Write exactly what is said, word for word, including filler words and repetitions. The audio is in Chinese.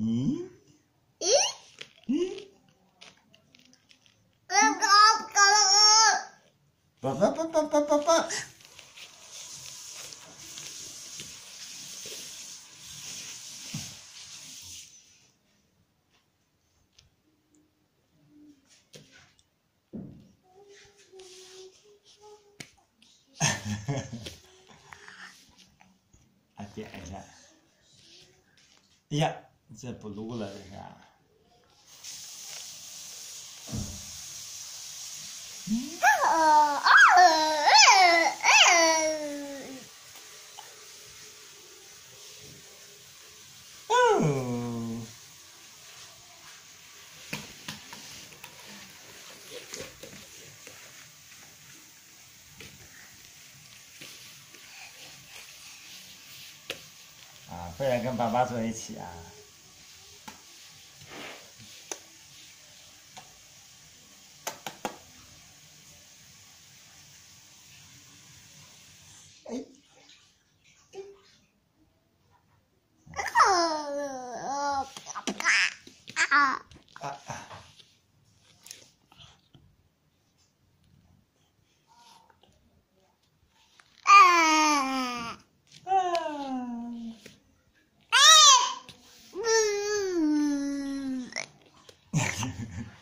咦？ 咦？ 咦？ 哥哥哥哥。 爸爸爸爸爸爸爸。啊，点一下。哎呀，这不录了，这是。 呃呃呃哦。啊，不然跟爸爸坐一起啊。哎。 啊！ 啊啊！ 啊！ 啊！